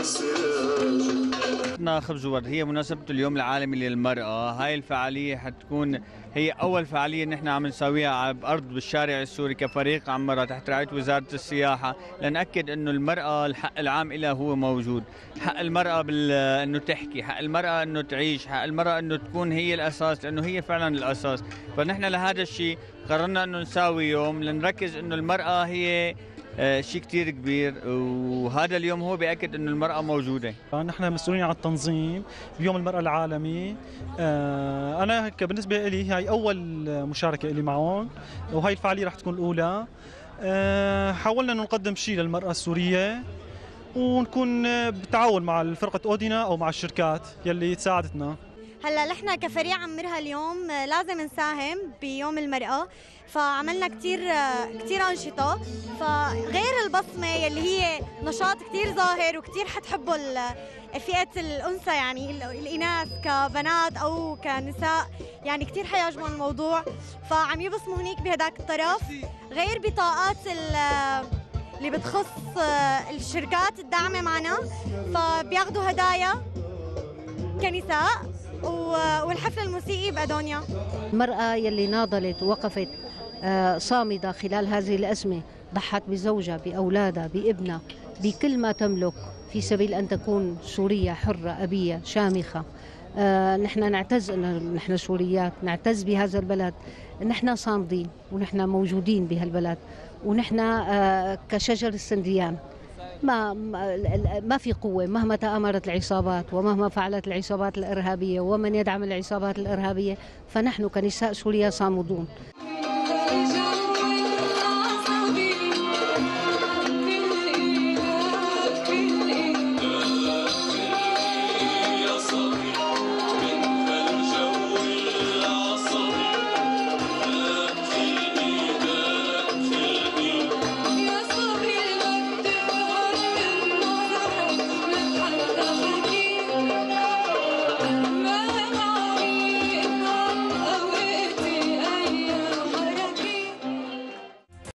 خبز وورد هي مناسبة اليوم العالمي للمرأة. هاي الفعالية حتكون هي أول فعالية نحن عم نسويها على أرض بالشارع السوري كفريق عمرة تحت رعاية وزارة السياحة، لنأكد إنه المرأة الحق العام لها هو موجود، حق المرأة إنه تحكي، حق المرأة إنه تعيش، حق المرأة إنه تكون هي الأساس، لأنه هي فعلا الأساس. فنحن لهذا الشيء قررنا إنه نساوي يوم لنركز إنه المرأة هي شيء كتير كبير، وهذا اليوم هو بيأكد إنه المرأة موجودة. نحن مسؤولين عن التنظيم بيوم المرأة العالمي. أنا بالنسبة لي هاي أول مشاركة لي معهم، وهي الفعالية رح تكون الأولى. حاولنا إنه نقدم شيء للمرأة السورية، ونكون بالتعاون مع فرقة أودينا أو مع الشركات يلي تساعدتنا. هلا نحن كفريق عمرها اليوم لازم نساهم بيوم المرأة، فعملنا كثير أنشطة. فغير البصمة يلي هي نشاط كثير ظاهر وكثير حتحبه فئة الأنثى، يعني الإناث كبنات أو كنساء، يعني كثير حيعجبهم الموضوع، فعم يبصموا هنيك بهداك الطرف. غير بطاقات اللي بتخص الشركات الداعمة معنا، فبياخذوا هدايا كنساء، والحفل الموسيقي بأدونيا. المرأة يلي ناضلت ووقفت صامدة خلال هذه الأزمة، ضحت بزوجها بأولادها بابنها بكل ما تملك في سبيل أن تكون سورية حرة أبية شامخة. نحن نعتز أن نحن سوريات، نعتز بهذا البلد، نحن صامدين ونحن موجودين بهالبلد، ونحن كشجر السنديان ما في قوة مهما تآمرت العصابات ومهما فعلت العصابات الإرهابية ومن يدعم العصابات الإرهابية، فنحن كنساء سوريا صامدون.